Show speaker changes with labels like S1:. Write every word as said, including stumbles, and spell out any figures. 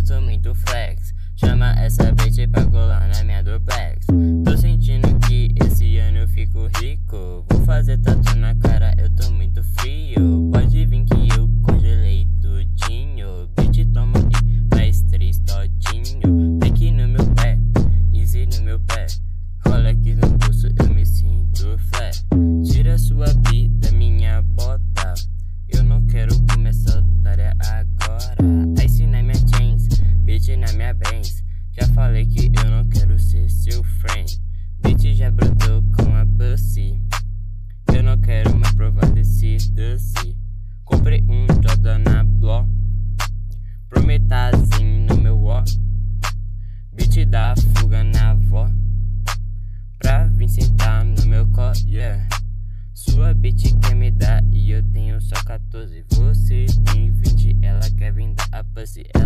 S1: sou muito flex. Chama essa bitch pra colar na minha duplex. Tô sentindo que esse ano eu fico rico. Vou fazer tatu na cara, eu tô muito frio. Pode vir que eu congelei tudinho. Bitch, toma aí, faz três todinho. Aqui no meu pé, easy no meu pé. Rola aqui no pulso, eu me sinto flé. Tira sua bi da minha bota. Eu não quero começar otária agora. Ice na minha chains, bitch na minha bands. Já falei que eu não quero ser seu friend. Bitch já brotou com a pussy. Eu não quero mais provar desse doce. Comprei um Jordan na Block. Prometazinho no meu ó. Bitch dá fuga na avó. Pra vir sentar no meu colo, yeah. Sua bitch quer me dar e eu tenho só quatorze. Você tem vinte, ela quer vir dar a pussy.